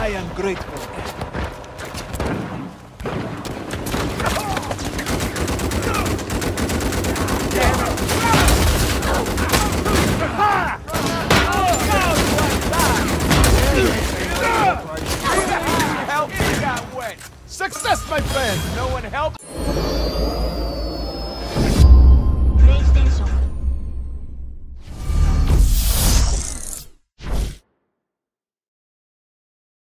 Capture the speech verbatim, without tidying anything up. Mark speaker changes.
Speaker 1: I am grateful.
Speaker 2: Help me got wet. Success, my friend. No one helped.